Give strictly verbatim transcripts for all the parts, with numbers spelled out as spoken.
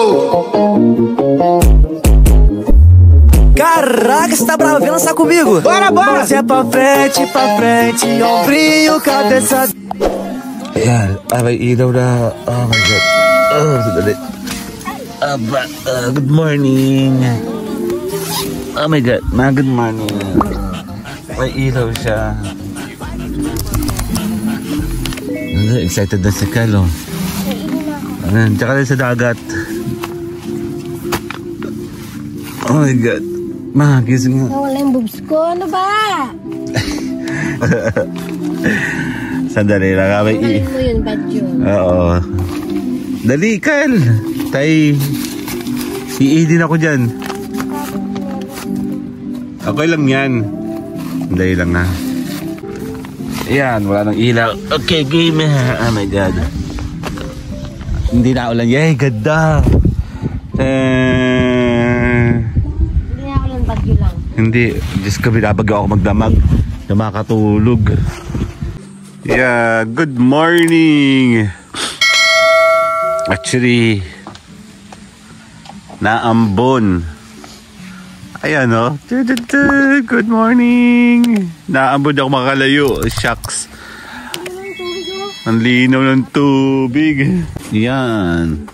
Caraca, você tá bravo? Vem lançar comigo. Bora, bora! Você é pra frente, pra frente, ombrinho, cabeça. Ayan, ah, may ilaw na. Oh my God. Oh, sadali. Uh, uh, good morning. Oh my God, ma, good morning. May ilaw siya. Excited na si Kalo. Ayan, tsaka rin sa dagat. Oh my God. Ma, gising nga. Nawala yung boobs ko. Ano ba? Sandali lang. May Tanggalin mo yun, bad yun. Oo. Dali, Kal. Tay. I-i din ako dyan. Okay lang yan. Dali lang ha. Ayan, wala nang ilaw. Okay, game. Oh my God. Hindi na ulan. Yay, ganda. Eh... Hindi na ulan, bagyo lang. Hindi. Diyos ko, binabagyo ako magdamag. Na makatulog. Yeah, good morning. Actually, naambon. Ayan o. Oh. Good morning. Naambon ako makalayo. Shucks. Ang linaw ng tubig. Yan.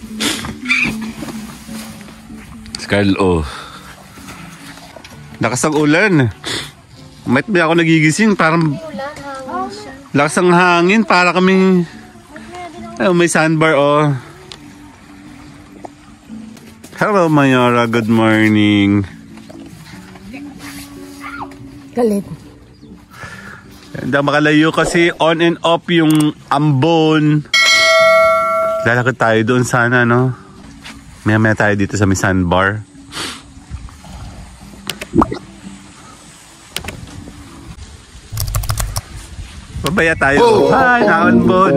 Scarl, oh. Lakas ang ulan. Might ba ako nagigising? Parang lakas ang hangin. Para kaming oh, may sandbar, oh. Hello, Mayora. Good morning. Galit. Hindi makalayo kasi on and off yung ambon. Lalakad tayo doon sana, no? Maya maya tayo dito sa may sandbar. Babaya tayo. Oh. Hi, naambon.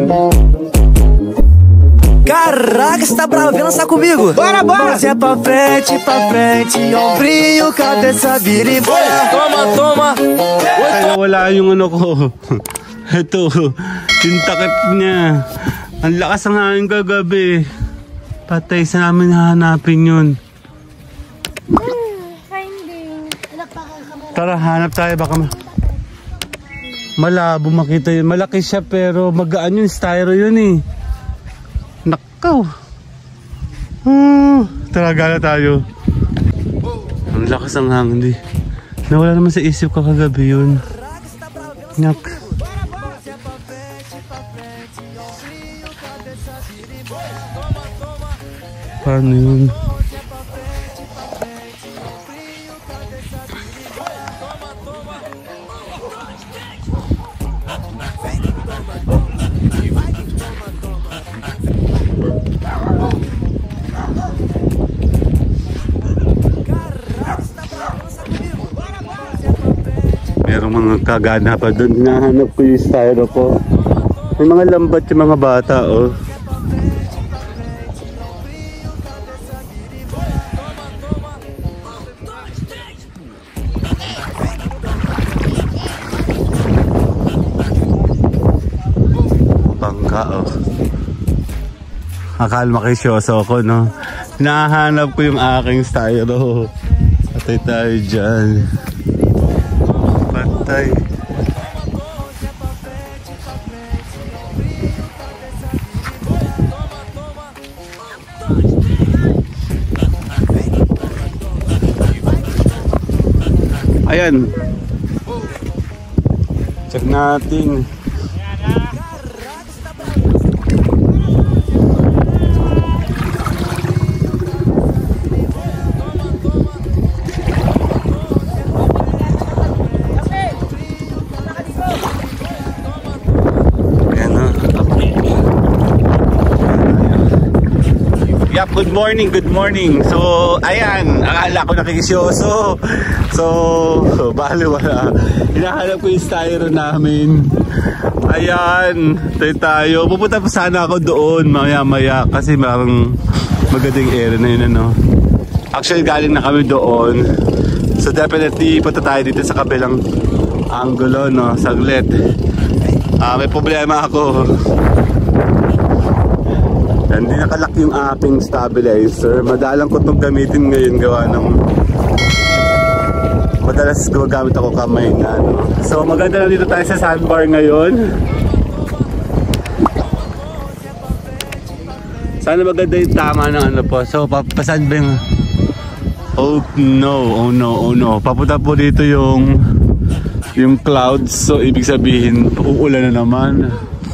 Caraca, você tá bravo? Vem lançar comigo. Bora, bora! Você é pra frente, pra frente, ombrinho, cabeça, vira e bora. Toma, toma. Ay, wala yung ano ko. Ito, yung takip niya. Ang lakas ng hangin kagabi. Patay, sa namin hahanapin yun. Hmm, finding. Tara, hanap tayo. Baka ma malabo makita yun. Malaki siya pero magaan yun. Styro yun eh. Nakaw. Hmm, tara, gala tayo. Ang lakas ng hangin. Nawala naman sa isip ko kagabi yun. Nyak. Paano yun? Merong mga kagana pa doon. Hinahanap ko yung styro ko. May mga lambat yung mga bata, oh. Bangka, oh. Akala makisyoso ko, no? Hinahanap ko yung aking styro. Patay tayo dyan. Patay. Ayan. Check natin. Good morning, good morning. So, ayan, akala ko nakikisyoso. So, bali wala. Hinahanap ko yung styro namin. Ayan, tayo tayo. Pupunta pa sana ako doon maya maya kasi parang magandang area na yun, ano. Actually, galing na kami doon. So, definitely, punta tayo dito sa kabilang angulo, no, saglit. Uh, may problema ako. Hindi nakalak yung aking stabilizer. Madalang ko itong gamitin ngayon gawa ng madalas gumagamit ako kamay na ano. So maganda na dito tayo sa sandbar ngayon. Sana maganda yung tama ng ano po. So papasan ba yung... Oh no, oh no, oh no. Papunta po dito yung yung clouds. So ibig sabihin uulan na naman.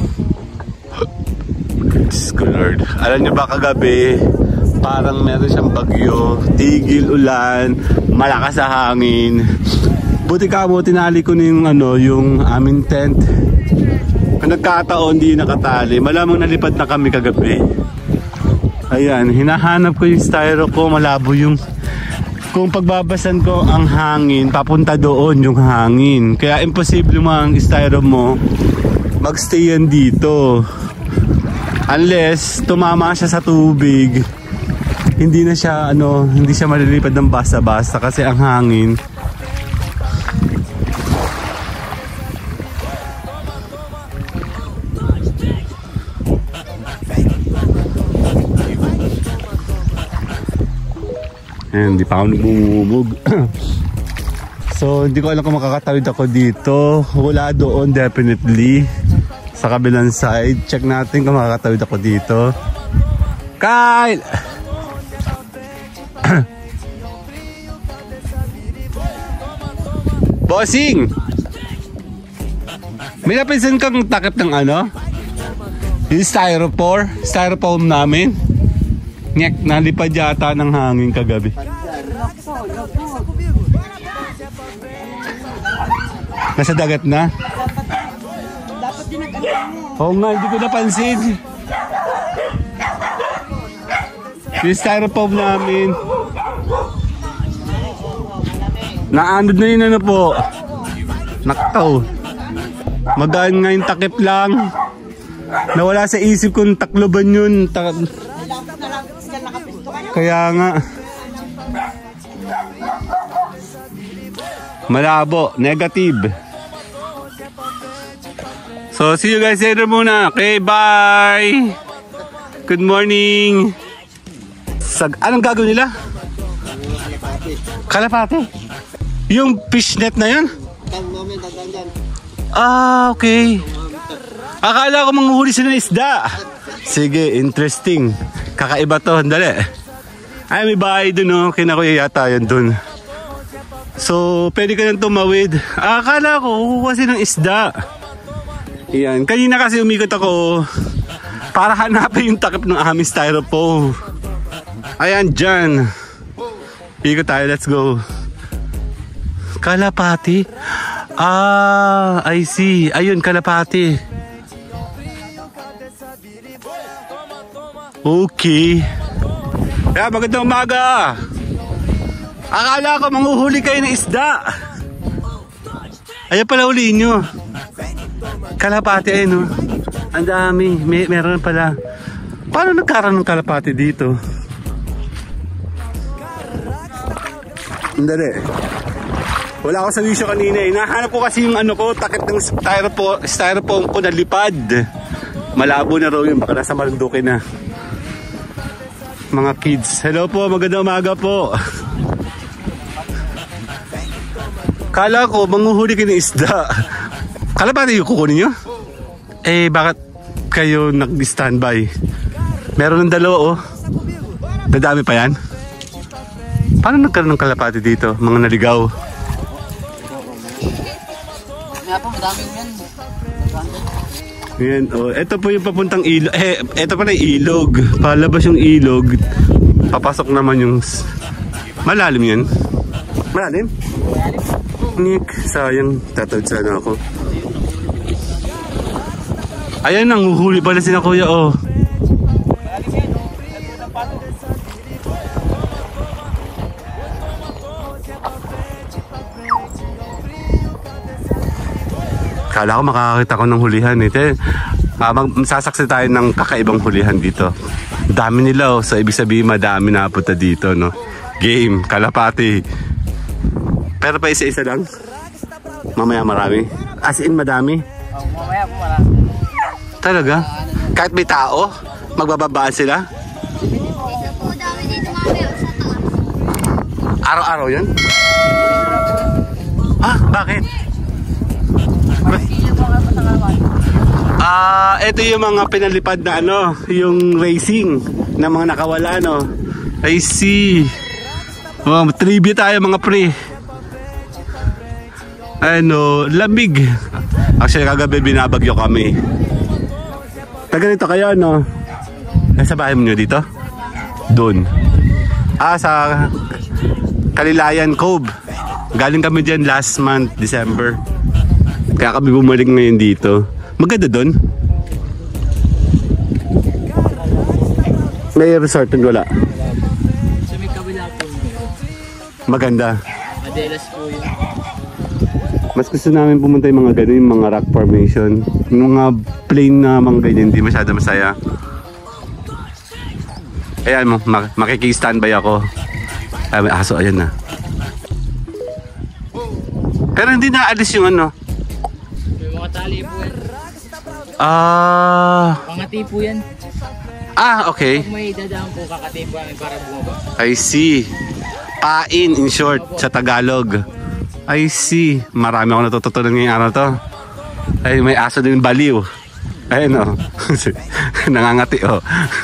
Diyos ko Lord. Alam niyo ba kagabi parang meron siyang bagyo, tigil ulan, malakas sa hangin. Buti ka mo tinali ko na yung ano, yung aming tent. Kung nagkataon di nakatali, malamang nalipad na kami kagabi. Ayan, hinahanap ko yung styro ko, malabo yung kung pagbabasan ko ang hangin, papunta doon yung hangin. Kaya imposible mo ang styro mo magstay yan dito. Unless tumama siya sa tubig, hindi na siya ano, hindi siya malilipad ng basta-basta kasi ang hangin. Ayan, hindi pa ako nagmumubog. So hindi ko alam kung makakatawid ako dito. Wala doon definitely. Sa kabilang side, check natin kung makakatawid ako dito. Kyle! Bossing! May napansin kang takip ng ano? Yung styrofoam, styrofoam namin. Ngek, nalipad yata ng hangin kagabi. Nasa dagat na? Oo nga, hindi ko napansin. Yung styrofoam namin. Naandod na yun ano po. Naktaw. Magaan nga yung takip lang. Nawala sa isip kong takloban yun. Ta Kaya nga. Malabo. Negative. So, see you guys later muna. Okay, bye! Good morning! Sag anong gagawin nila? Kalapate. Yung fishnet na yun? Ah, okay. Akala ko manghuhuli sila ng isda. Sige, interesting. Kakaiba to, dali. Ay, may bahay dun, no? Kinakuya yata yun dun. So, pwede ka nang tumawid. Akala ko, kukuha sila ng isda. Yan. Kanina kasi umikot ako para hanapin yung takip ng aming styrofoam. Ayan, dyan. Ikot tayo, let's go. Kalapati. Ah, I see. Ayun, kalapati. Okay. Kaya magandang umaga. Akala ko manghuhuli kayo ng isda. Ayan pala huliin nyo. Kalapati ay no. Ang dami. May, meron pala. Paano nagkaroon ng kalapati dito? Hindi. Wala ako sa wisyo kanina eh. Nahanap ko kasi yung ano ko, takip ng styrofoam, styrofoam ko na lipad. Malabo na raw yun. Baka nasa Marinduque na. Mga kids. Hello po, magandang umaga po. Kala ko, manghuhuli kayo ng isda. Kala ba yung kukunin nyo? Eh, bakit kayo nag-standby? Meron ng dalawa oh. Dadami pa yan? Paano nagkaroon ng kalapati dito? Mga naligaw. Nga po, madaming yan. Ayan, oh. Ito po yung papuntang ilog. Eh, ito pa na ilog. Palabas yung ilog. Papasok naman yung... Malalim yan. Malalim? Nick, sayang. Tatawid sana ako. Ayan, nanguhuli pala sila kuya, oh. Kala ko makakakita ko ng hulihan eh. Ah, magsasaksi tayo ng kakaibang hulihan dito. Dami nila oh. So ibig sabihin madami na punta dito no. Game, kalapati. Pero pa isa-isa lang. Mamaya marami. As in madami. Oh, mamaya po marami. Talaga? Kahit may tao? Magbababaan sila? Araw-araw yun? Ah, bakit? Ah, ito yung mga pinalipad na ano, yung racing na mga nakawala, no? I see. Oh, trivia tayo mga pre. Ano, lamig. Actually, kagabi binabagyo kami. Taga nito kayo, no? Nasa bahay mo nyo dito? Doon. Ah, sa Kalilayan Cove. Galing kami dyan last month, December. Kaya kami bumalik ngayon dito. Maganda doon. May resort doon, wala. Sa may kabila po. Maganda. Adelas po yun. Mas gusto namin pumunta yung mga ganun, yung mga rock formation. Yung mga plain na mga ganyan, hindi masyado masaya. Ayan mo, mak makiki-standby ako. Ay, may aso, ayan na. Pero hindi naalis yung ano. May mga tali po yan. Ah... Pangati po yan. Ah, okay. Pag may dadaan po, kakati po namin para bumaba. I see. Pain, in short, sa Tagalog. I see. Marami ako natututunan ngayong araw to. Ay, may aso din baliw. Ayun o. Nangangati o.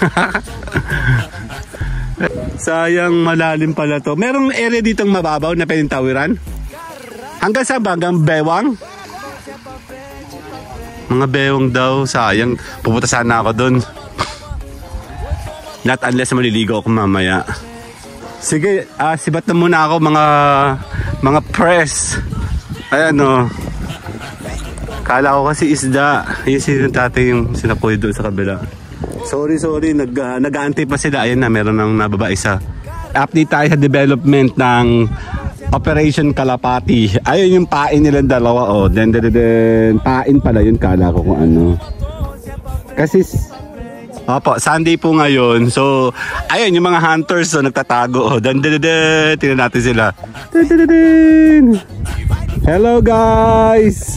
Sayang, malalim pala to. Merong area ditong mababaw na pwedeng tawiran? Hanggang saan ba? Hanggang bewang? Mga bewang daw. Sayang. Pupunta sana ako dun. Not unless maliligo ako mamaya. Sige, uh, sibat na muna ako mga mga press. Ayan o. Kala ko kasi isda. Yung sino tatay yung sinapoy doon sa kabila. Sorry, sorry. Nag, uh, nag-aantay pa sila. Ayan na, meron nang nababa isa. Update tayo sa development ng Operation Kalapati. Ayun yung pain nilang dalawa. Oh. Then, then, then, pain pala yun. Kala ko kung ano. Kasi... Opo, Sunday po ngayon. So, ayun, yung mga hunters so, nagtatago. Oh, dan, dan, dan, tingnan natin sila. Dan, dan, dan. Hello, guys!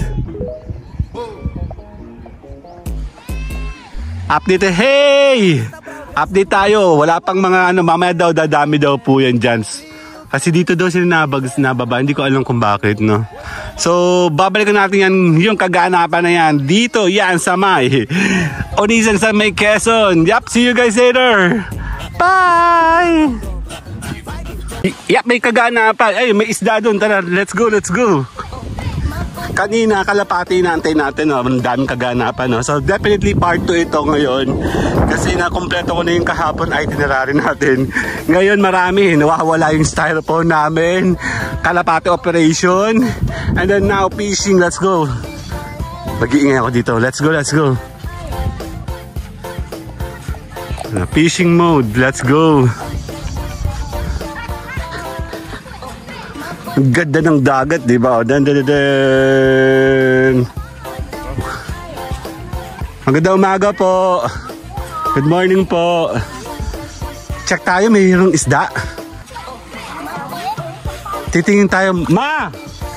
Update, hey! Update tayo. Wala pang mga ano, mamaya daw, dadami daw po yan dyan. Kasi dito daw sila nabag, nababa. Hindi ko alam kung bakit, no? So, babalikan natin yan, yung kaganapan na yan. Dito, yan, sa may Unisan sa may Quezon. Yep, see you guys later. Bye! Yep, may kaganapan. Ay, may isda doon. Tara, let's go, let's go. Kanina, kalapati naantay natin, no? Ang daming kaganapan, no? So, definitely part two ito ngayon. Kasi nakompleto ko na yung kahapon itinerary natin. Ngayon, marami. Nawawala yung styrofoam namin. Kalapati operation. And then now, fishing. Let's go. Mag-iingay ako dito. Let's go, let's go. Fishing mode. Let's go. Ang ganda ng dagat, di ba? Dan, dan, dan. Magandang umaga po. Good morning po. Check tayo, mayroong isda. Titingin tayo. Ma!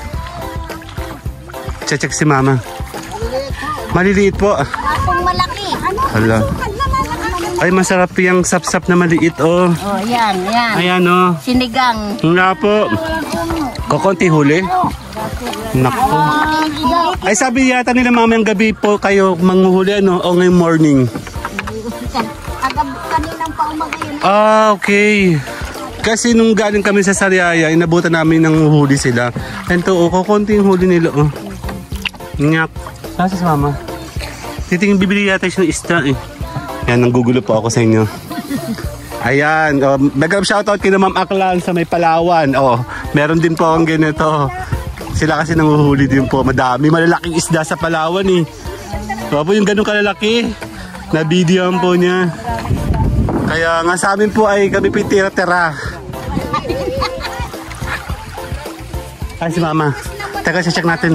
Check, check si mama. Maliliit po. Akong malaki. Ano? Hala. Ay, masarap yung sap-sap na maliit, oh. Oh, yan, yan. Ayan, oh. Sinigang. Nga po. Kukunti huli. Naku. Ay, sabi yata nila mamayang gabi po kayo manghuhuli, ano? O ngayong morning. Agad kaninang pa umaga yun. Ah, okay. Kasi nung galing kami sa Sariaya, inabutan namin ng huli sila. And to, oh, kukunti yung huli nila, oh. Nyak. Saan si mama? Titingin bibili yata siya ng isda, eh. Yan, nanggugulo po ako sa inyo. Ayan, oh, nag-up shoutout kay Ma'am Aklan sa may Palawan. Oh, meron din po akong ganito. Sila kasi nanguhuli din po. Madami, malalaking isda sa Palawan eh. So, po yung ganun kalalaki. Na-videoan po niya. Kaya nga sa amin po ay kami pitira-tira. Ay, si Mama. Teka, check natin.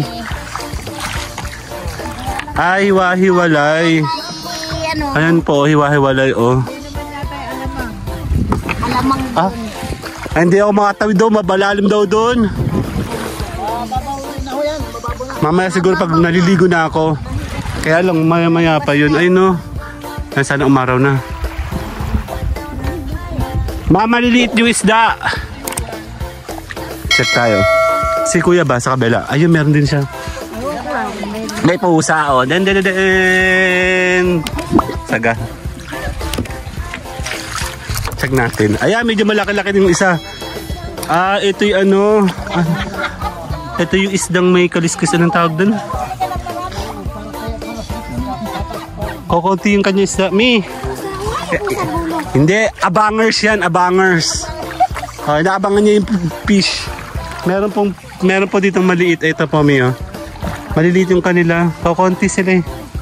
Ay, hiwa-hiwalay. Ayan po, hiwa-hiwalay, oh. Alamang. Ah, ay, hindi ako makatawid daw, mabalalim daw doon. Mamaya siguro pag naliligo na ako. Kaya lang, maya-maya pa yun. Ay, no. Ay, sana umaraw na. Mga maliliit yung isda. Check tayo. Si kuya ba sa kabila? Ayun, meron din siya. May pusa, oh. Den, den, den, den. Saga. Check natin. Ayan, medyo malaki-laki din yung isa. Ah, ito yung ano. Ah, ito yung isdang may kaliskis. Anong tawag dun? Kukunti yung kanya isda. Mi. Eh, hindi, abangers yan, abangers. Oh, inaabangan niya yung fish. Meron pong, meron po ditong maliit. Ito po, Mi, oh. Maliliit yung kanila. Kukunti sila eh.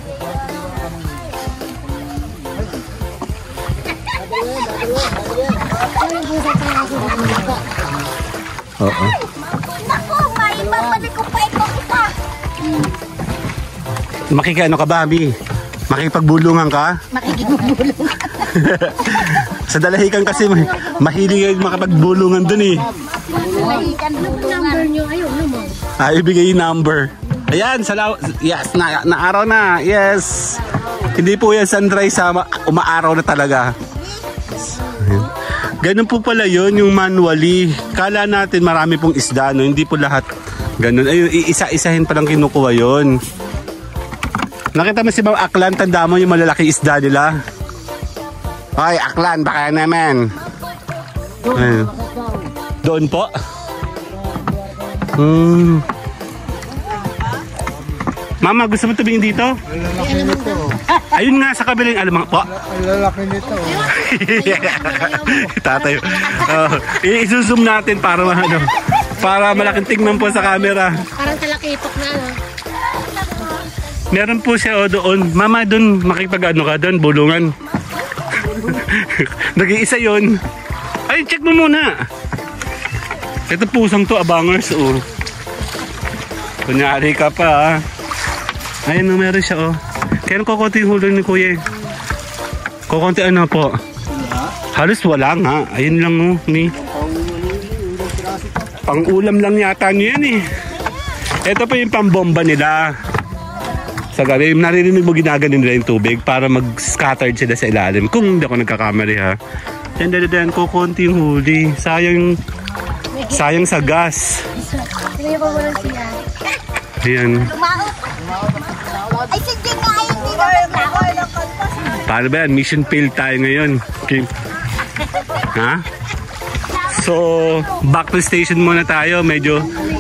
Oo. Naku, may babalik ko pa ito kita. Makikano ka ba, Mi? Makipagbulungan ka? Makikipagbulungan. Sa dalahikan kasi mahilig yung makapagbulungan dun eh. Mahikan bulungan. Ah, ibigay yung number. Ayan, salaw. Yes, na, na araw na. Yes. Hindi po yan sunrise, ha? Umaaraw na talaga. Ayan. Ganun po pala yun, yung manually. Kala natin marami pong isda, no? Hindi po lahat ganun. Ayun, isa-isahin palang kinukuha yun. Nakita mo si Ma'am Aklan, tanda mo yung malalaki isda nila. Ay, Aklan, baka naman. Ayun. Doon po. Hmm. Mama, gusto mo tumingin dito? Lalaki nito. Ayun nga, sa kabilang alamang po. Lalaki nito. Tatay. Oh, i-zoom natin para ano, para malaking tingnan po sa camera. Parang talakipok na, no? Meron po siya o doon. Mama, doon makipag ano ka doon, bulungan. Nag-iisa yun. Ay, check mo muna. Ito pusang to, abangers. Oh. Kunyari ka pa, ha. Ayun, no, meron siya, oh. Kaya kukunti yung hulog ni kuya. Kukunti ano po. Halos wala nga. Ayun lang, oh. Ni. Pang-ulam lang yata nyo yan, eh. Ito pa yung pambomba nila. Sa gabi, naririnig mo ginaganin nila yung tubig para mag-scattered sila sa ilalim. Kung hindi ako nagkakamali, ha. Yan, dan, dan, kukunti yung huli. Sayang, sayang sa gas. Tingnan ko muna siya. Ayan. Ay, sige nga, hindi naman ako. Paano ba yan? Mission failed tayo ngayon. Okay. Ha? So, back to station muna tayo. Medyo...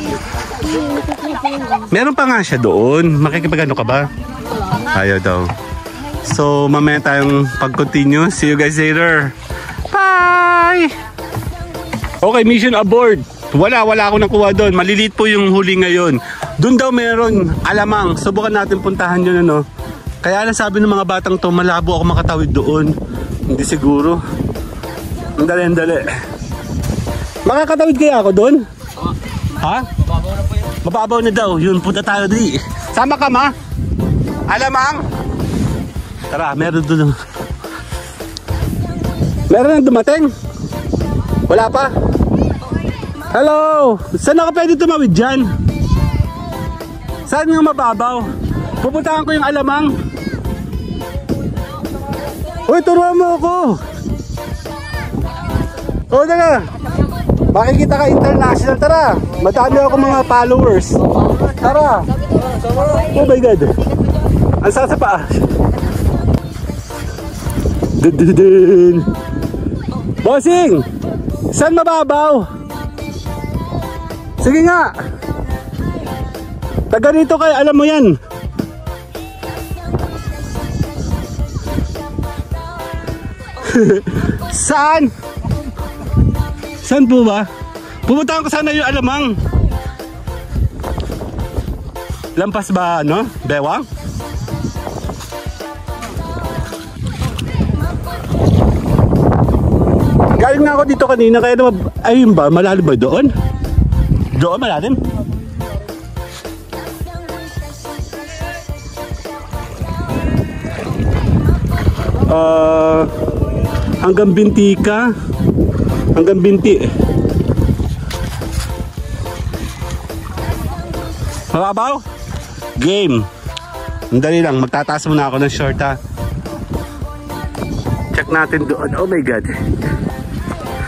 Meron pa nga siya doon. Makikipagano ka ba? Ayaw daw. So, mamaya tayong pag-continue. See you guys later. Bye! Okay, mission aboard. Wala, wala ako nakuha doon. Maliliit po yung huli ngayon. Doon daw meron alamang. Subukan natin puntahan yun, ano. Kaya lang sabi ng mga batang to, malabo ako makatawid doon. Hindi siguro. Ang dali, ang dali. Makakatawid kaya ako doon? Ha? Mababaw na daw. Yun, punta tayo di. Sama ka, ma? Alamang? Tara, meron doon. Meron nang dumating? Wala pa? Hello! Saan ako pwede tumawid dyan? Saan nga mababaw? Pupuntahan ko yung alamang. Uy, turuan mo ako. O, tara. Makikita ka international. Tara. Madami ako mga followers. Tara. Oh my God. Ang sasa pa. Dun, dun, dun. Bossing! Saan mababaw? Sige nga. Taga rito kayo, alam mo yan. Saan? Saan po ba? Pumunta ko sana yung alamang. Lampas ba, no? Bewang? Galing na ako dito kanina, kaya naman, ayun ba, malalim ba doon? Doon, malalim? Uh, hanggang binti ka. Hanggang binti. Mababaw? Game. Ang dali lang, magtataas muna ako ng short, ha. Check natin doon. Oh my God.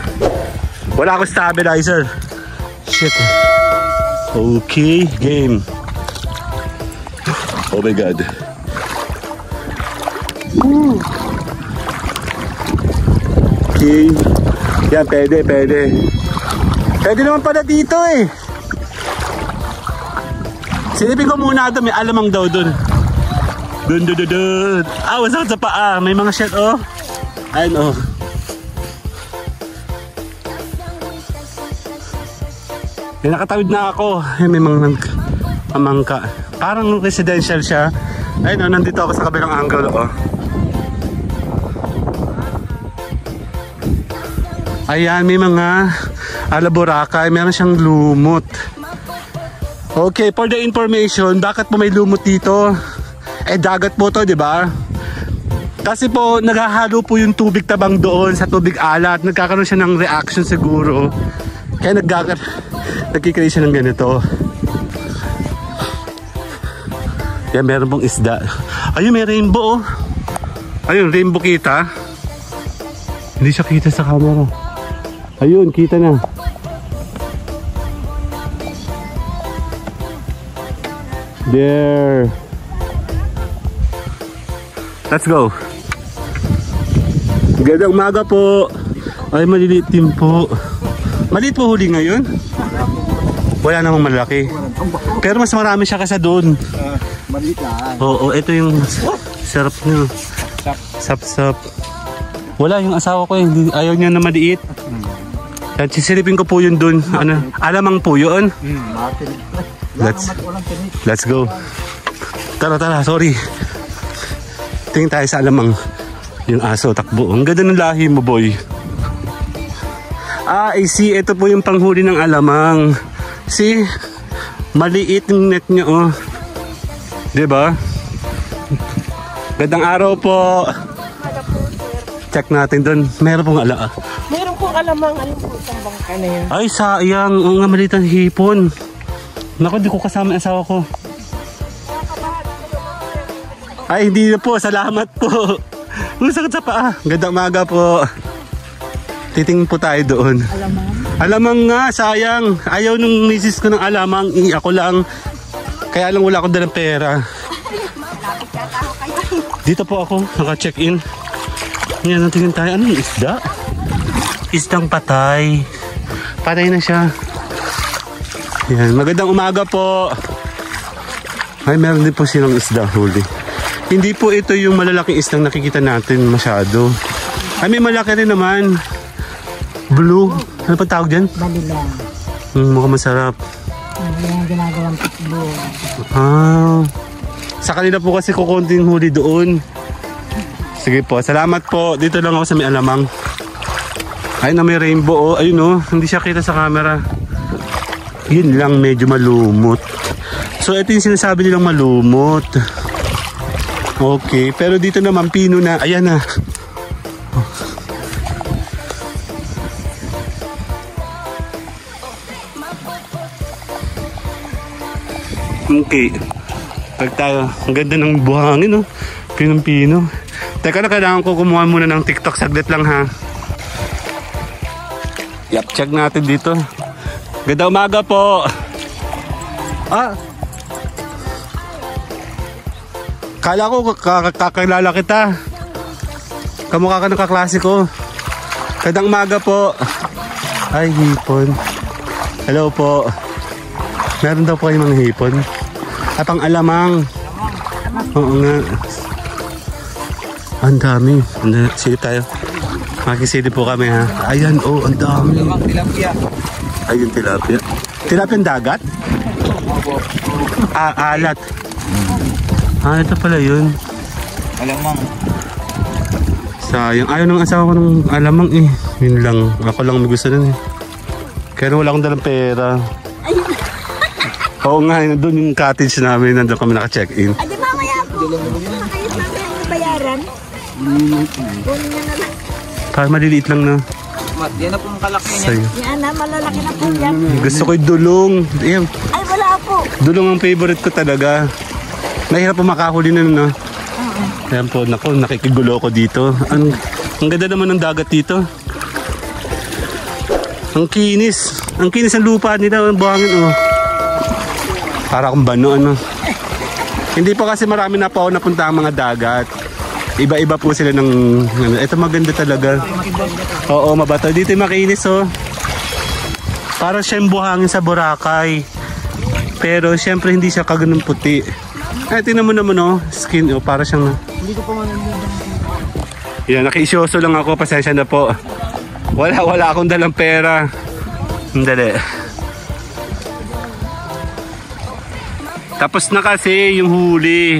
Wala akong stabilizer. Shit. Okay, game. Oh my God. Okay. Yan, pwede, pwede. Pwede naman pala dito eh. Silipin ko muna ito, may alamang daw dun. Dun, dun, dun, dun. Ah, masakit sa paa. May mga shit, oh. Ayun, oh. May nakatawid na ako. Ay, may mga mamangka. Parang residential siya. Ayun, oh, nandito ako sa kabilang angle, oh. Ayan, may mga alaburakay, meron siyang lumot. Okay, for the information, bakit po may lumot dito? Eh, dagat po to, di ba? Kasi po, naghahalo po yung tubig tabang doon sa tubig alat. Nagkakaroon siya ng reaction siguro. Kaya nagkakaroon, nagkikreate siya ng ganito. Yan, meron pong isda. Ayun, may rainbow, oh. Ayun, rainbow kita. Hindi siya kita sa camera. Ayun, kita na. There. Let's go. Gandang umaga po. Ay, maliliit din po. Maliit po huli ngayon? Wala namang malaki. Pero mas marami siya kasa doon. Uh, maliit lang. Oo, ito yung sarap niya. Sap-sap. Wala yung asawa ko eh. Ayaw niya na maliit. At sisilipin ko po yun dun. Ano? Alamang po yun. Let's, let's go. Tara, tara. Sorry. Tingin tayo sa alamang. Yung aso, takbo. Ang ganda ng lahi mo, boy. Ah, I see. Ito po yung panghuli ng alamang. See? Maliit yung net niya, oh. Diba? Gandang araw po. Check natin dun. Meron pong ala. Meron pong alamang ano po isang bangka na yun. Ay, sayang. O nga, maliit ang hipon. Naku, di ko kasama ang asawa ko. Ay, hindi na po. Salamat po. Ang sakit sa paa. Gandang umaga po. Titingin po tayo doon. Alamang? Alamang nga, sayang. Ayaw nung misis ko ng alamang. I, ako lang. Kaya lang wala akong dalang pera. Dito po ako. Naka-check-in. Yan, natingin tayo. Ano yung isda? Isdang patay. Patay na siya. Yan, magandang umaga po. Ay, meron din po silang isda huli. Hindi po ito yung malalaking isdang nakikita natin masyado. Ay, may malaki rin naman. Blue. Ano pa tawag dyan? Balila. Hmm, mukhang masarap. Ano yung ginagawang tikbo? Ah. Sa kanila po kasi kukunting huli doon. Sige po, salamat po. Dito lang ako sa may alamang. Ayun na may rainbow, oh. Ayun, oh. Hindi siya kita sa camera. Yun lang, medyo malumot. So ito yung sinasabi nilang malumot. Okay, pero dito naman pino na. Ayan na. Okay. Pag tayo, ang ganda ng buhangin, oh. Pinong-pino. Teka na, kailangan ko kumuha muna ng TikTok. Saglit lang, ha. Yap, check natin dito. Ganda umaga po. Ah. Kala ko kakilala kita. Kamukha ka ng kaklase ko. Gandang umaga po. Ay, hipon. Hello po. Meron daw po kayong mga hipon. Ay, pang alamang. Oo nga. Ang dami. Silip tayo. Makisilip po kami, ha. Ayan, oh, ang dami. Ayun, tilapia. Tilapia dagat? Ah, alat. Ah, ito pala yun. Alamang. Sayang. Ayaw ng asawa ko ng alamang eh. Yun lang. Ako lang may gusto nun eh. Kaya wala akong dalang pera. Oo nga, doon yung cottage namin. Nandun kami naka-check-in. Adi mamaya po. Nakayos namin ang bayaran. Kunin niya na lang. Parang maliliit lang na. Mat, yan na po ang kalaki niya. Sa'yo. Yan na, malalaki na po yan. Gusto ko yung dulong. Ayan. Ay, wala po. Dulong ang favorite ko talaga. Mahirap po makahuli na nun, no? Ayan po, naku, nakikigulo ko dito. Ang, ang ganda naman ng dagat dito. Ang kinis. Ang kinis ng lupa nila. Ang buhangin, oh. Para akong bano, ano. Hindi po kasi marami na po ako napunta ang mga dagat. Iba-iba po sila ng... Ano. Ito maganda talaga. Oo, mabato. Dito yung makinis, oh. Para siyang buhangin sa Boracay. Pero siyempre hindi siya kaganong puti. Ay, tingnan mo naman, oh. Skin, oh. Para siyang... Hindi ko pa man... Yan, nakiisyoso lang ako. Pasensya na po. Wala, wala akong dalang pera. Dali. Tapos na kasi yung huli.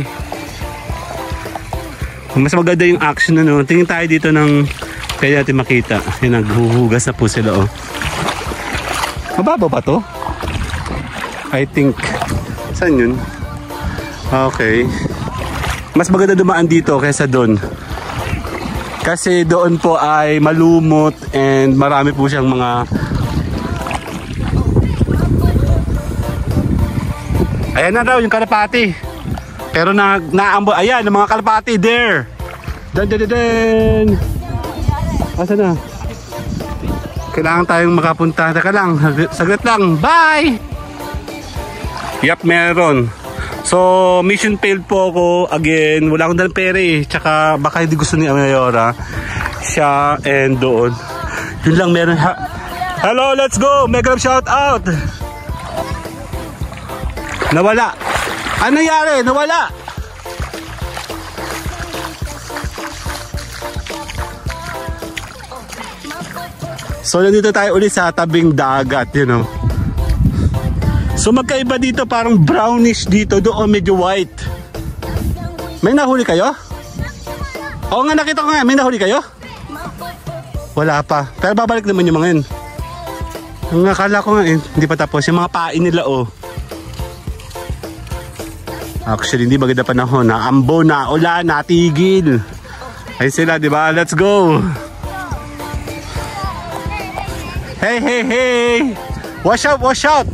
Mas maganda yung action, ano. Tingin tayo dito ng pwede natin makita. Yan, naghuhugas na po sila, oh. Mababa ba to? I think. Saan yun? Okay. Mas maganda dumaan dito kaysa doon. Kasi doon po ay malumot and marami po siyang mga... Ayan na daw yung kalapati. Pero na naambo, ayan ang mga kalapati there. Dan dan dan. Asan na? Kailangan tayong makapunta. Teka lang, saglit lang. Bye. Yap, meron. So, mission failed po ako again. Wala akong dalang pera eh. Tsaka baka hindi gusto ni Amayora. Siya and doon. Yun lang meron. Ha Hello, let's go. Mega shout out. Nawala. Ano nangyari? Nawala. So, nandito tayo ulit sa tabing dagat, you know. So, magkaiba dito, parang brownish dito, doon medyo white. May nahuli kayo? Oo nga, nakita ko nga. May nahuli kayo? Wala pa. Pero babalik naman yung mga yun. Ang akala ko nga eh, hindi pa tapos. Yung mga pain nila, oh. Actually, hindi maganda panahon. Naambo na, ulan, natigil. Ay sila, di ba? Let's go! Hey, hey, hey! Wash out, wash out!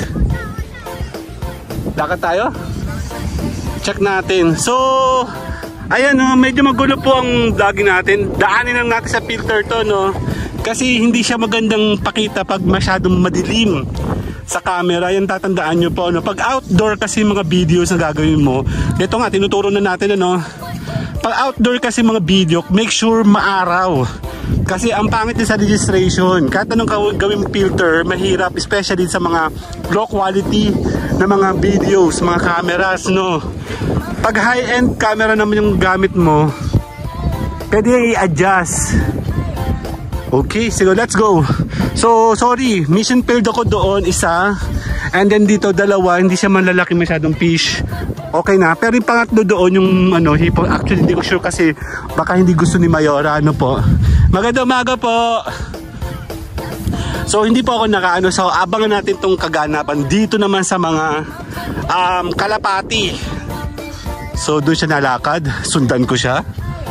Lakad tayo? Check natin. So, ayan, no, medyo magulo po ang vlogging natin. Daanin lang natin sa filter to, no? Kasi hindi siya magandang pakita pag masyadong madilim sa camera. Yan, tatandaan nyo po, no? Pag outdoor kasi mga videos na gagawin mo, ito nga, tinuturo na natin, ano? Pag outdoor kasi mga video, make sure maaraw. Kasi ang pangit din sa registration. Kahit anong gawin filter, mahirap, especially sa mga low quality na mga videos, mga cameras, no? Pag high-end camera naman yung gamit mo, pwede yung i-adjust. Okay, so let's go. So, sorry, mission failed ako doon, isa. And then dito, dalawa, hindi siya malalaki masyadong fish. Okay na, pero yung pangatlo doon, yung ano, hipon, actually hindi ko sure kasi baka hindi gusto ni Mayora, ano po. Magandang umaga po. So, hindi po ako nakaano. So, abangan natin tong kaganapan. Dito naman sa mga um, kalapati. So, doon siya nalakad. Sundan ko siya.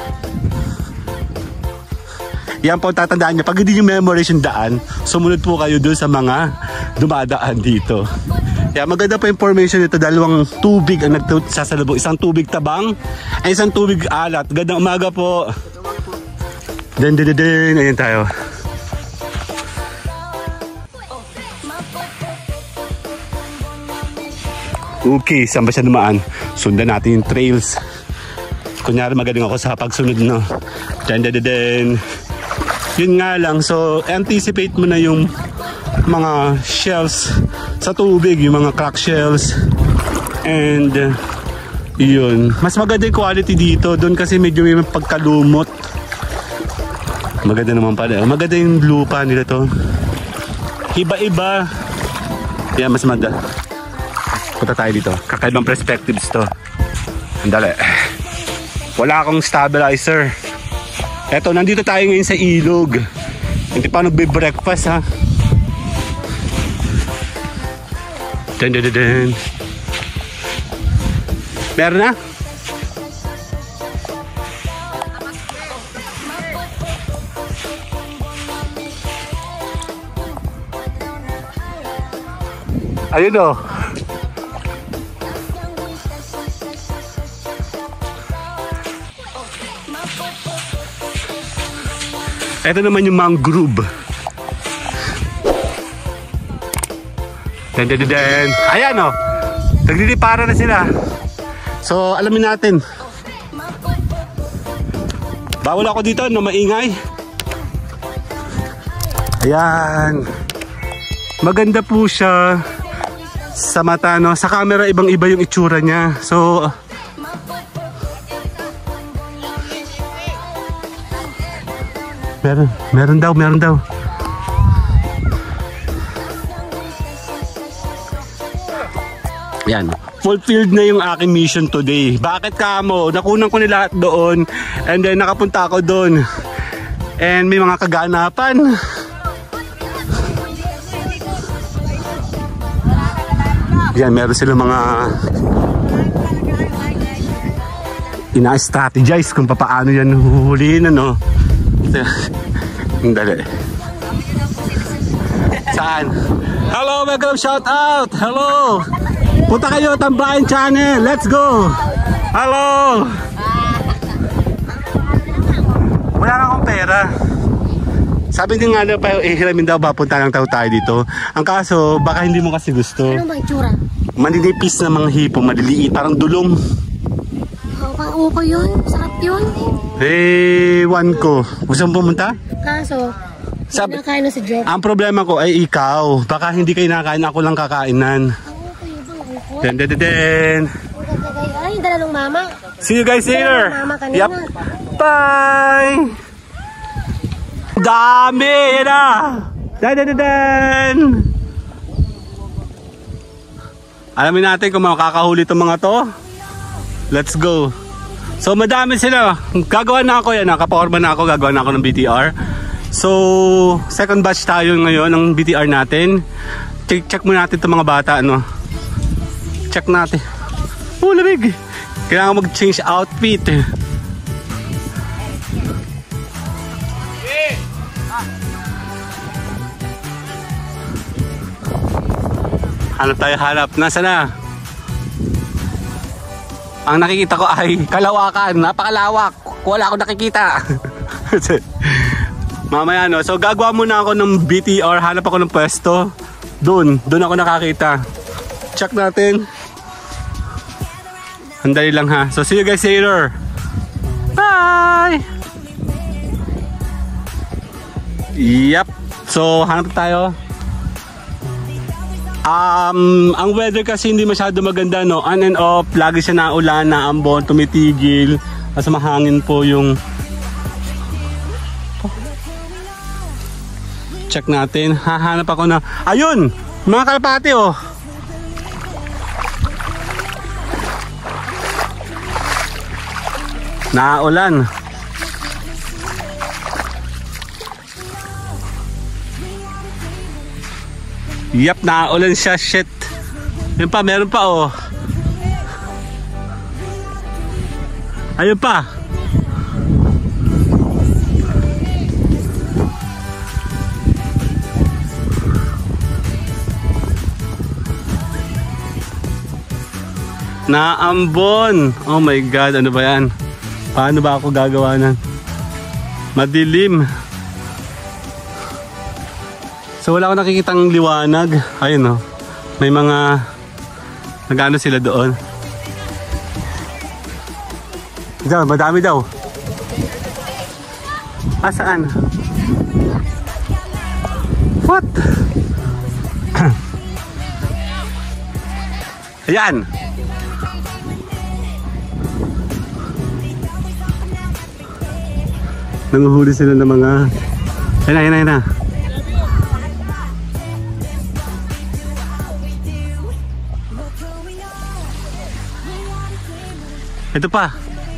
Yan po, tatandaan niyo. Pag hindi nyo memorize yung daan, sumunod po kayo doon sa mga dumadaan dito. Yan, maganda po information nito. Dalawang tubig ang nagsasalubong. Isang tubig tabang at isang tubig alat. Gandang umaga po. Den den den, ayan tayo. Okay, saan ba siya dumaan? Sundan natin yung trails. Kunyari magaling ako sa pagsunod, no? Den den den. Yun nga lang, so anticipate mo na yung mga shells sa tubig, yung mga crack shells. And uh, yun, mas maganda yung quality dito. Doon kasi medyo may pagkalumot. Maganda naman pala. Maganda yung lupa nila to. Iba-iba. Yan, mas maganda. Punta tayo dito. Kakaibang perspectives to. Andali. Wala akong stabilizer. Eto, nandito tayo ngayon sa ilog. Hindi pa nagbe-breakfast, ha. Dun, dun, dun, dun. Meron na? Ayun, o. Ito naman yung mangrove. Den, den, den, den. Ayan o. Oh. Naglilipara na sila. So, alamin natin. Bawal ako dito na maingay. Ayan. Maganda po siya sa mata, no? Sa camera, ibang-iba yung itsura niya. So, meron, meron daw, meron daw. Yan. Fulfilled na yung aking mission today. Bakit kamo? Nakunan ko nila doon and then nakapunta ako doon. And may mga kaganapan. Yan, meron silang mga ina-strategize kung paano yan huhulihin, ano. Dali. Saan? Hello, welcome, shout out. Hello. Punta kayo, Tambayan Channel. Let's go. Hello. Wala na akong pera. Sabi din nga na pa, eh, hiramin daw ba, punta lang tayo tayo dito. Ang kaso, baka hindi mo kasi gusto. Ano ba itsura? Maninipis na mga hipo, maliliit, parang dulong. Oo, pang-uko yun. Sarap yun. Eh, one ko. Gusto mo pumunta? Kaso, Sabi, nakain na si Jeff. ang problema ko ay ikaw. Baka hindi kayo nakain, ako lang kakainan. Den, den, den, den. Ay, dala ng mama. See you guys later. Mama kanina. Yep. Bye. Dami na. Den, den, den, den. Alamin natin kung makakahuli itong mga to. Let's go. So madami sila. Gagawa na ako yan. Nakaporma na ako. Gagawa na ako ng B T R. So second batch tayo ngayon ng B T R natin. Check, check muna natin itong mga bata. Ano? Check natin. Oh, lamig. Kailangan mag-change outfit. Hanap tayo, hanap. Nasaan na? Ang nakikita ko ay kalawakan. Napakalawak. Wala akong nakikita. Mamaya, no? So, gagawa muna ako ng B T R. Hanap ako ng pwesto. Doon. Doon ako nakakita. Check natin. Andali lang ha. So see you guys later. Bye! Yep. So hanap tayo. Um, ang weather kasi hindi masyado maganda, no? On and off. Lagi siya naulan, naambon, tumitigil. Kasi mahangin po yung... Check natin. Hahanap ako na... Ayun! Mga kalapati, oh! Naulan. Yep, naulan siya. Shit. Yun pa, meron pa oh. Ayun pa. Naambon. Oh my God, ano ba yan? Paano ba ako gagawa ng madilim? So wala akong nakikitang liwanag. Ayun oh. May mga nagano sila doon. Diyan, madami daw. Ah, saan? What? Ayan. Nanguhuli sila ng mga... Ayan na, ayan na, ayan na. Ito pa.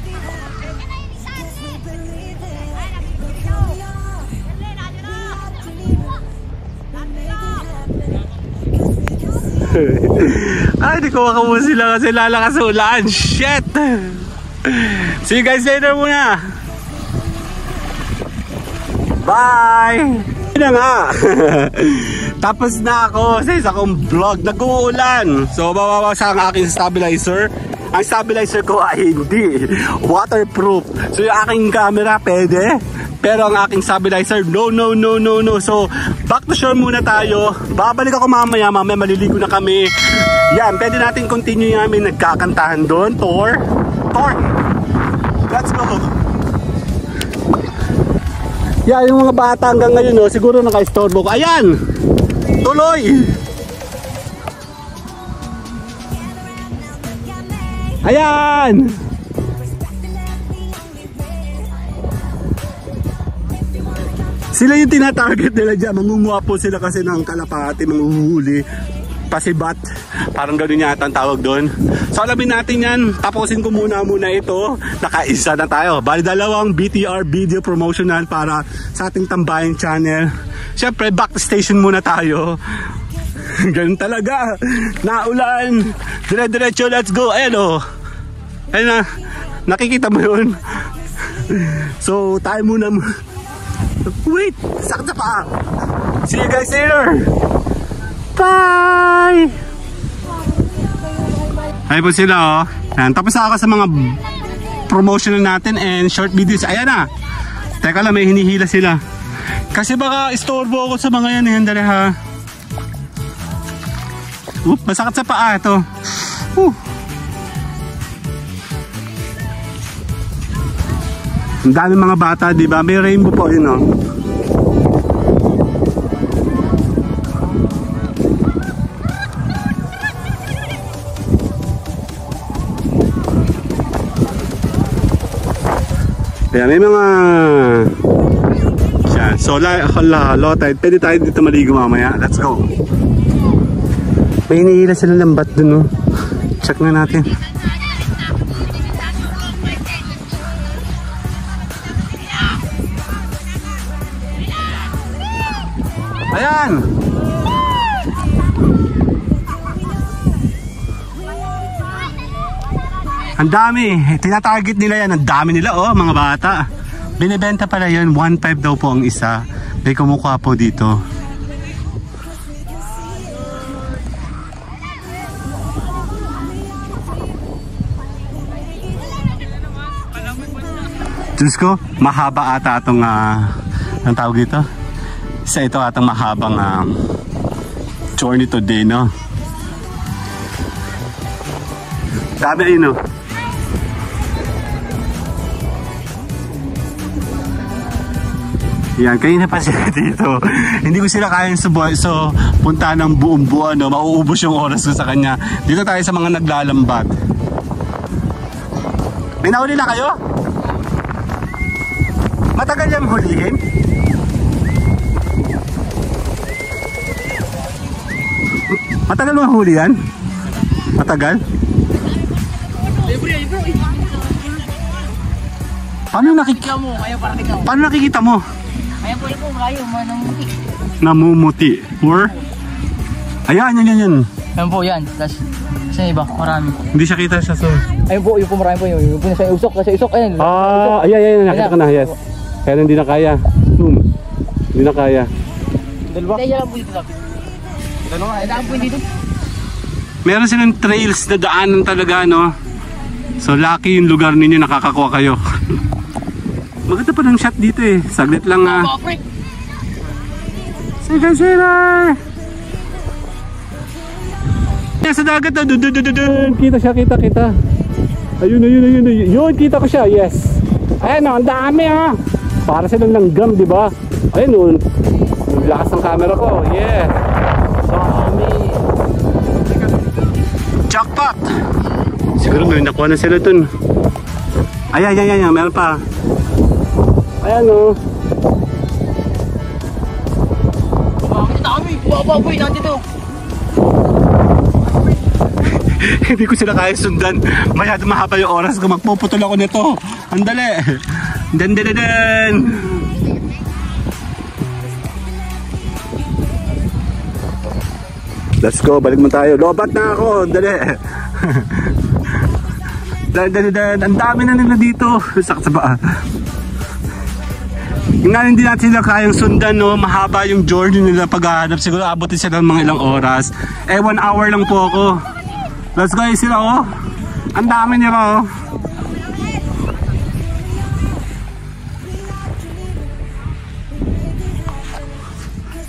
Ay, di ko makamuha sila kasi lalakas sa ulan. Shit! See you guys later muna. Bye! Yun na nga. Tapos na ako sa isa kong vlog. Nag-uulan. So, babawasan ang aking stabilizer. Ang stabilizer ko ay hindi waterproof. So, yung aking camera pwede. Pero ang aking stabilizer, no, no, no, no, no. So, back to shore muna tayo. Babalik ako mamaya, mamaya maliligo na kami. Yan, pwede natin continue namin nagkakantahan doon. Tour. Tour. Let's go. Yan, yung mga bata hanggang ngayon, no, siguro naka-istorbo ko. Ayan! Tuloy! Ayan! Sila yung tinatarget nila dyan. Mangunguha po sila kasi ng kalapati, manguhuli, pasibat. Parang gano'n yata ang tawag doon. So alamin natin yan. Tapusin ko muna muna ito. Nakaisa na tayo. Bali dalawang B T R video promotional para sa ating tambayan channel. Siyempre back to station muna tayo. Ganun talaga. Naulan. Dire-diretso, let's go. Ayan o. Ayan na. Nakikita mo yun. So tayo muna. Wait, sakit na pa. See you guys later. Bye. Ayun po sila oh. Ayan, tapos ako sa mga promotional natin and short videos. Ayan na. Teka lang, may hinihila sila. Kasi baka istorbo ako sa mga yan. Ayan, dali ha. Oop, masakit sa paa ito. Uh. Ang dami mga bata, di ba? May rainbow po yun, oh. Kaya may mga yan. So, low tide. Pwede tayo dito maligo mamaya. Let's go. May hinihila sila ng bat dun, oh. Check na natin. Ayan! Ang dami! Tinatarget nila yan. Ang dami nila oh, mga bata. Binibenta pala yun. one five daw po ang isa. May kumukha po dito. Diyos ko, mahaba ata itong uh, ang tawag dito? Isa ito atang mahabang uh, journey today, no? Sabi rin, no? Yan, kanina pa sila dito. Hindi ko sila kayang subuhay. So, punta ng buong buwan, no? Mauubos yung oras ko sa kanya. Dito tayo sa mga naglalambat. May nahuli na kayo? Matagal yung hulihin? Matagal mo huli yan? Matagal? Paano nakikita mo? Paano nakikita mo? Ayan po ito, kayo, namumuti. Namumuti. Or? Ayan, yan, yan, yan. Ayan po, yan. Tapos, sa iba, marami. Hindi siya kita siya, so. Ayun po, yung po marami po yun. Yung po nasa usok, nasa usok, ayan. Ah, ayan, ayan, nakita ko na, yes. Kaya hindi na kaya. Boom. Hindi na kaya. Dalawa? Hindi, yan lang po dito. Dalawa, daan po dito. Meron silang trails na daanan talaga, no? So lucky yung lugar ninyo, nakakakuha kayo. Maganda pa ng shot dito eh. Saglit lang ah. Sige, sige! Sa dagat na, dun, dun, dun, dun. Kita siya, kita, kita. Ayun, ayun, ayun, ayun. Yun, kita ko siya, yes. Ayan o, ang dami ha. Para silang langgam, di ba? Ayun o, lakas ng camera ko, yeah. Dami. Jackpot! Siguro may nakuha na sila dun. Ayan, ayan, ayan, meron pa. Ayan o. Ang dami, bababoy natin ito. Hindi ko sila kaya sundan. Masyado mahaba yung oras ko. Magpuputol ako nito. Andali. Dan dan dan. Let's go. Balik mo tayo. Lobat na ako. Andali. Dan dan dan. Ang dami na nila dito. Sakit sa paa. Nga hindi natin sila kayang sundan, no? Mahaba yung journey nila paghahanap. Siguro abutin sila ng mga ilang oras. Eh one hour lang po ako. Let's go sila oh. Ang dami nila oh.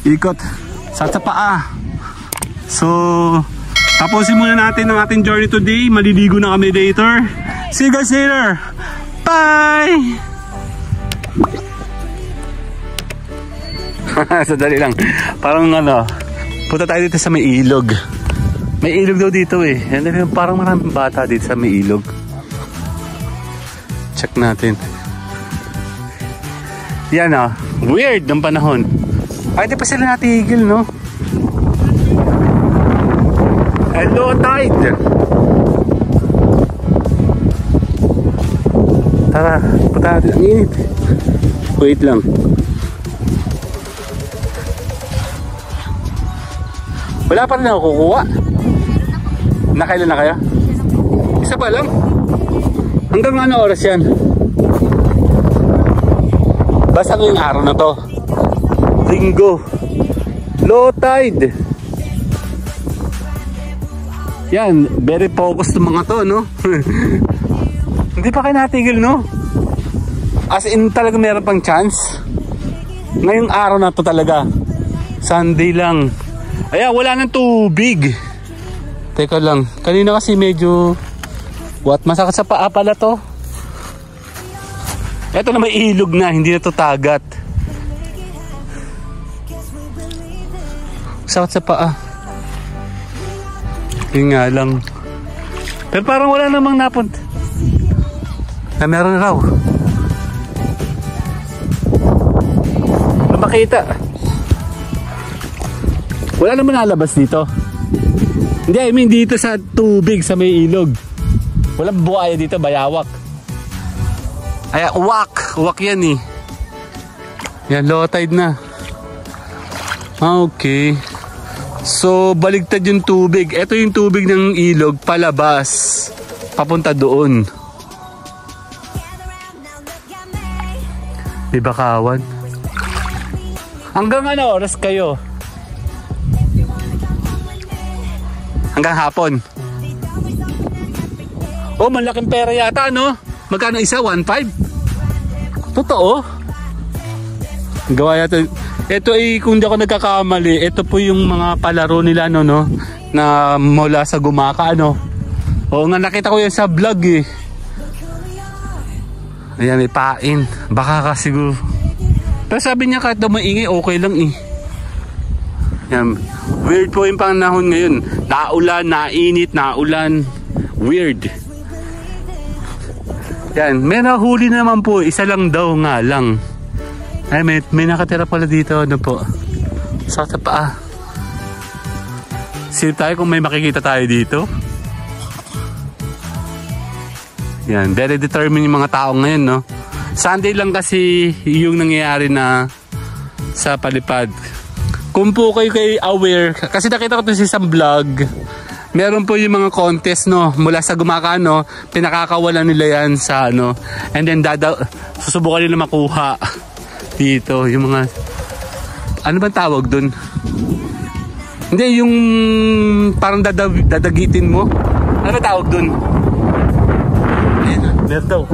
Ikot. Sa sa paa. So, tapusin muna natin ang ating journey today. Maliligo na kami later. See you guys later. Bye! Sadali lang. Parang ano, punta tayo dito sa may ilog. May ilog daw dito eh. Parang maraming bata dito sa may ilog. Check natin. Yan oh. Weird ng panahon. Ay, di pa sila natigil, no? Hello, tide. Tara, punta natin. Ang init. Wait lang. Wala pa rin ako kukuha. Nakailan na kayo? Isa pa lang? Hanggang ano oras yan? Basta ngayong araw na to. Linggo. Low tide. Yan, very focused ng mga to, no? Hindi pa kayo natigil, no? As in talaga meron pang chance. Ngayong araw na to talaga. Sunday lang. Ayan, wala nang tubig. Teka lang, kanina kasi medyo what, masakit sa paa pala to. Eto na may ilog na, hindi na to tagat. Sakit sa paa. Yun nga lang. Pero parang wala namang napunta. Na meron raw. Makita. Wala naman nalabas dito. Hindi, I mean dito sa tubig sa may ilog. Walang buhaya dito, bayawak. Ay, uwak. Uwak yan eh. Yan, low tide na. Okay. So, baligtad yung tubig. Ito yung tubig ng ilog, palabas. Papunta doon. Diba kawan? Hanggang ano oras kayo? Hanggang hapon. Oh, malaking pera yata, no? Magkano isa? one five? Totoo? Gawa yata. Ito ay, kung di ako nagkakamali, ito po yung mga palaro nila, no, no? Na mula sa Gumaka, ano? Oo nga, nakita ko yan sa vlog, eh. Ayan, may pain. Baka ka siguro. Pero sabi niya kahit daw maingay, okay lang, eh. Yan. Weird po yung panahon ngayon. Naulan, nainit, naulan. Weird. Yan. May nahuli naman po. Isa lang daw nga lang. Ay, may, may nakatira pala dito. Ano po? Sa paa. Silip tayo kung may makikita tayo dito. Yan. Very determined yung mga tao ngayon, no? Sunday lang kasi yung nangyayari na sa palipad. Kung po kayo kayo aware, kasi nakita ko ito sa isang vlog, meron po yung mga contest, no, mula sa Gumaka, no, pinakakawalan nila yan sa, ano, and then dada, susubukan nila makuha dito, yung mga, ano ba tawag dun? Hindi, yung parang dada, dadagitin mo. Ano ba tawag dun? Ayun, meron daw.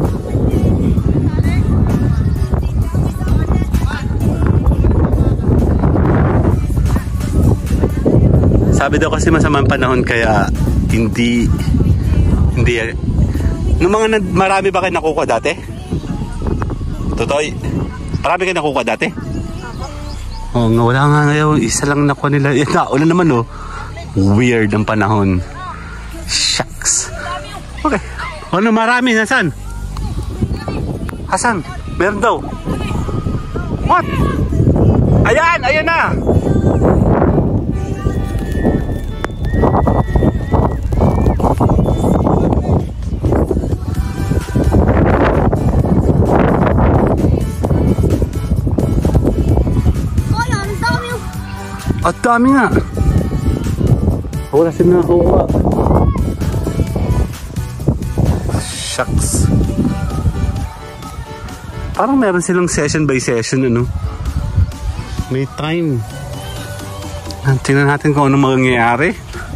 Sabi daw kasi masamang panahon kaya hindi hindi nung mga marami ba kayo nakukuha dati? Totoy, marami kayo nakukuha dati? Oo nga, wala nga ngayon, isa lang nakuha nila. Yan na, ulan naman oh. Weird ang panahon. Shucks. Okay. Ano marami? Nasaan? Hasan? Meron daw. What? Ayan! Ayan na! At dami nga. Wala sila nakuha. Shucks. Parang meron silang session by session, ano? May time. Tingnan natin kung ano mangyayari.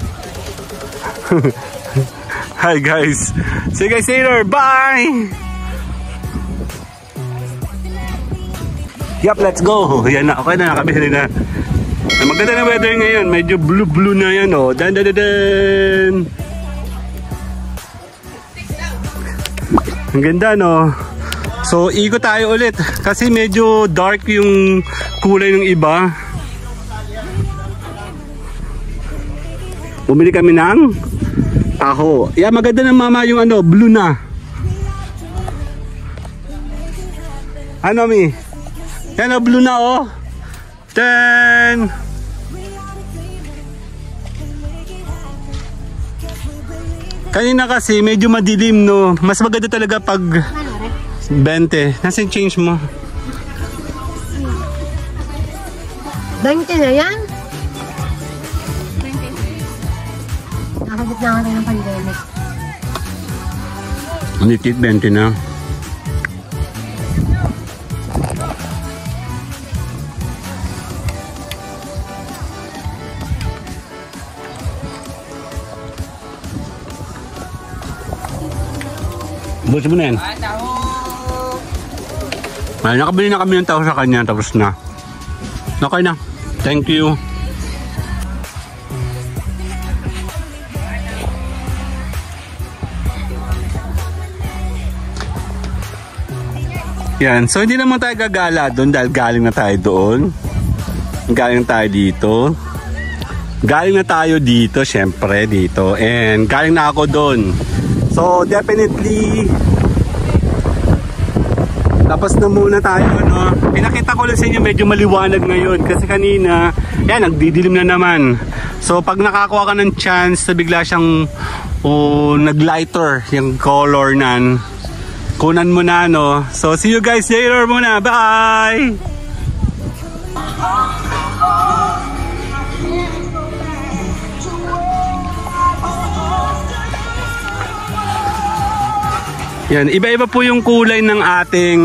Hi guys. See you guys later. Bye! Yup, let's go. Yan na, okay na, nakabili na. Maganda na weather ngayon, medyo blue-blue na yan, oh. Dan, dan, dan, dan. Ang ganda, no? So, ikot tayo ulit kasi medyo dark yung kulay ng iba. Bumili kami ng taho. Yeah, maganda na mama yung ano, blue na. Ano, mi? Yan, oh, blue na, oh. Then, kanina kasi medyo madilim, no? Mas maganda talaga pag twenty. Nasaan change mo? twenty na yan? Nakabit na ako ng pandemic. Ulitit, twenty na. Bukas mo na yan. Ay, nakabili na kami ng tao sa kanya, tapos na. Okay na. Thank you. Yan. So, hindi naman tayo gagala doon dahil galing na tayo doon. Galing na tayo dito. Galing na tayo dito, syempre, dito. And galing na ako doon. So, definitely, tapos na muna tayo, no? Pinakita ko lang sa inyo, medyo maliwanag ngayon. Kasi kanina, yan, nagdidilim na naman. So, pag nakakuha ka ng chance na bigla siyang oh, nag-lighter, yung color nan, kunan mo na, no? So, see you guys later muna. Bye! Yan, iba-iba po yung kulay ng ating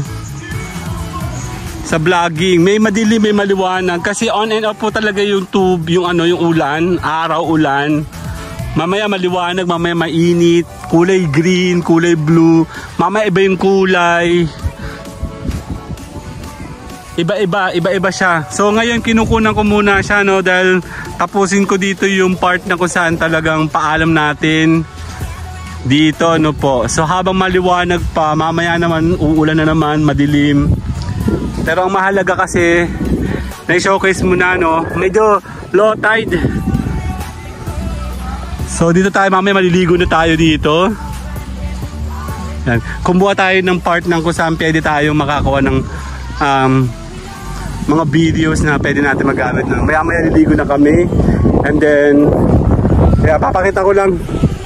sa vlogging. May madilim, may maliwanag kasi on and off po talaga yung tube, yung ano, yung ulan, araw, ulan. Mamaya maliwanag, mamaya mainit, kulay green, kulay blue, mamaya iba yung kulay. Iba-iba, iba-iba siya. So ngayon kinukunan ko muna siya, no, dahil tapusin ko dito yung part na kung saan talagang paalam natin. Dito, ano po. So habang maliwanag pa, mamaya naman uulan na naman, madilim. Pero ang mahalaga kasi na-showcase muna, no, medyo low tide. So dito tayo, mamaya maliligo na tayo dito. Yan. Kumuha tayo ng part ng kung saan pwede tayo makakuha ng um, mga videos na pwede natin magamit. Maya maya liligo na kami. And then, kaya papakita ko lang.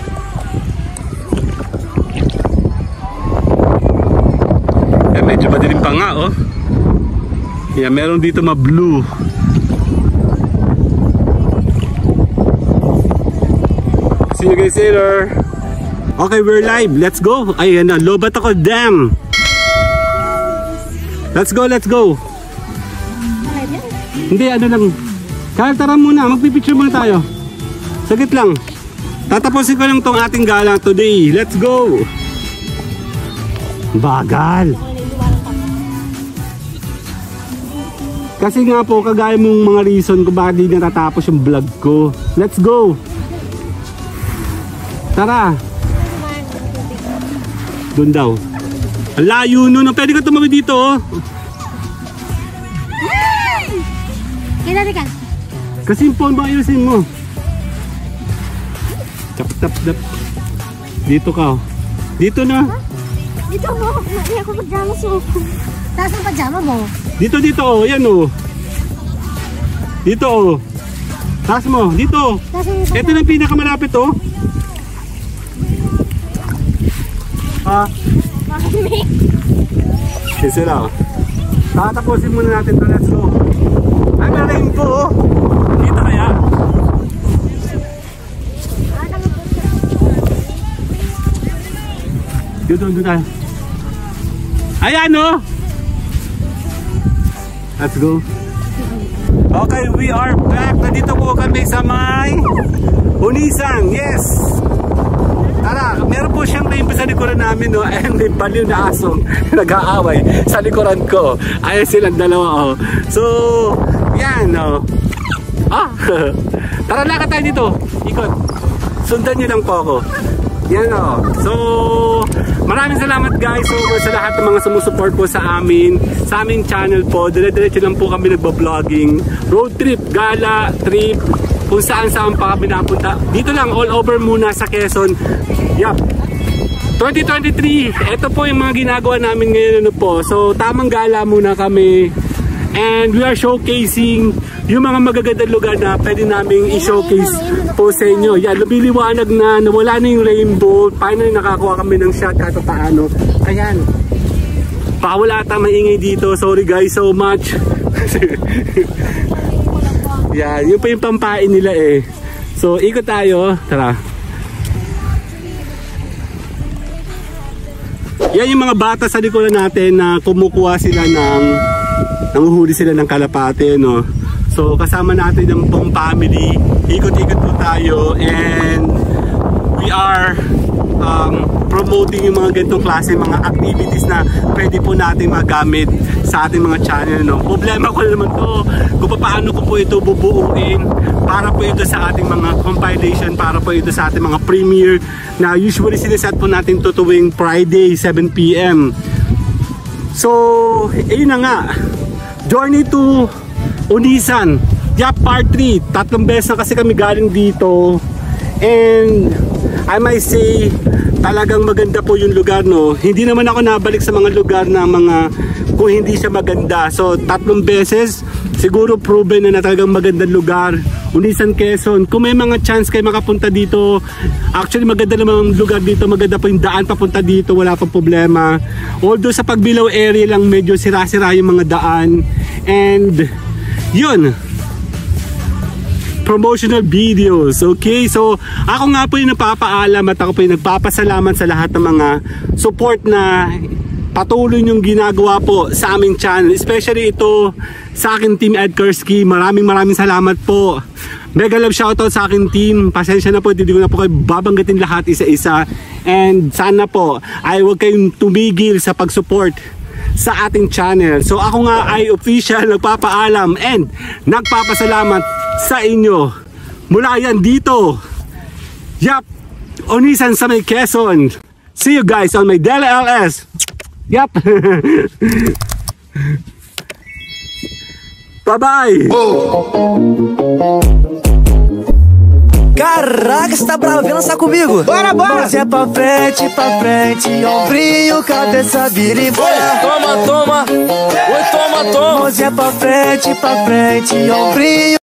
Medyo madilim pa nga, oh. Yeah, meron dito ma-blue. See you guys later. Okay, we're live. Let's go. Ayan na, lobat ako, damn. Let's go, let's go. Hindi, ano lang. Kaya tara muna, magpipicture muna tayo. Sagit lang. Tatapusin ko lang tong ating gala today. Let's go. Bagal. Kasi nga po, kagaya mong mga reason kung bakit di natatapos yung vlog ko. Let's go! Tara! Doon daw. Ang layo nun. Pwede ka tumawid dito, oh. Kinari ka? Kasi yung phone ba ayusin mo? Tap tap tap. Dito ka, oh. Dito na. Dito mo. Hindi ako pajama suko. Taas ang pajama mo. Dito, dito, oh. Yan, oh. Dito, oh. Taas mo. Dito. Ito lang pinakamalapit, oh. Ah. Kasi lang. Tatapusin muna natin ito. Let's go. Ay, may rainbow, oh. Kita kaya? Dito, dito tayo. Ayan, oh. Let's go. Okay, we are back. Nandito po kami sa may Unisan. Yes. Tara, meron po siyang name sa likuran namin, no? And may baliw na asong nag-aaway sa likuran ko. Ayan silang dalawa, oh. So, yan, no? Ah, tara, lakad tayo dito. Ikot. Sundan niyo lang po ako. Yan, oh. So, maraming salamat guys. So, sa lahat ng mga sumusuport po sa amin, sa aming channel po. Dire-diretso lang po kami nagbo-vlogging. Road trip, gala, trip, kung saan saan pa kami napunta. Dito lang, all over muna sa Quezon. Yup. twenty twenty-three, ito po yung mga ginagawa namin ngayon, ano po. So, tamang gala muna kami. And we are showcasing yung mga magagandang lugar na pwede namin i-showcase po sa inyo. Yan, lumiliwanag na, nawala na yung rainbow. Finally, nakakuha kami ng shot kahit paano. Ayan. Pakawala ata maingay dito. Sorry guys so much. Yan, yun pa yung pampain nila eh. So, ikot tayo. Tara. Yan yung mga bata sa likuran natin na kumukuha sila ng nanguhuli sila ng kalapate, no? So, kasama natin yung buong family. Ikot-ikot po tayo and we are um, promoting yung mga ganitong klase, mga activities na pwede po natin magamit sa ating mga channel, no? Problema ko naman to kung paano ko po ito bubuuin para po ito sa ating mga compilation, para po ito sa ating mga premiere na usually siniset po natin to tuwing Friday seven p m So, ayun na nga, journey to Unisan, yeah, part three. Tatlong beses na kasi kami galing dito. And I might say, talagang maganda po yung lugar, no? Hindi naman ako nabalik sa mga lugar na mga kung hindi siya maganda. So, tatlong beses, siguro proven na, na talagang magandang lugar. Unisan Quezon. Kung may mga chance kayo makapunta dito, actually maganda naman ang lugar dito. Maganda po yung daan papunta dito, wala pang problema. Although sa Pagbilaw area lang medyo sira-sira yung mga daan. And yun, promotional videos. Okay, so ako nga po yung nagpapaalam at ako po yung nagpapasalamat sa lahat ng mga support na patuloy yung ginagawa po sa aming channel, especially ito sa aking team Ed Kursky. Maraming maraming salamat po. Mega love shoutout sa aking team. Pasensya na po, hindi ko na po kayo babanggitin lahat isa-isa. And sana po ay huwag kayong tumigil sa pag-support sa ating channel. So ako nga ay official nagpapaalam and nagpapasalamat sa inyo. Mula yan dito. Yup, Unisan sa may Quezon. See you guys on my Dela L S. Yup. Bye-bye. Caraca, você tá bravo? Vem lançar comigo. Bora, bora! Mãozinha pra frente, pra frente, ombrinho, cabeça, vira e bora. Toma, toma. Oi, toma, toma. Mãozinha pra frente, pra frente, ombrinho.